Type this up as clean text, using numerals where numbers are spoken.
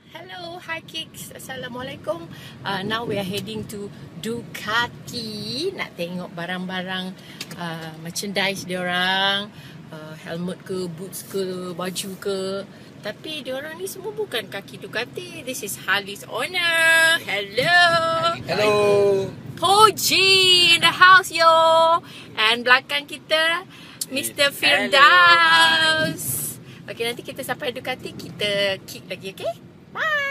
Hello, hi Kicks. Assalamualaikum. Now we are heading to Ducati. Nak tengok barang-barang merchandise diorang, helmet ke, boots ke, baju ke. Tapi diorang ni semua bukan kaki Ducati. This is Harley's owner. Hello. Hello. Pergi in the house yo. And belakang kita Mr. Firdaus. Okay, nanti kita sampai Ducati, kita kick lagi, okay? Bye.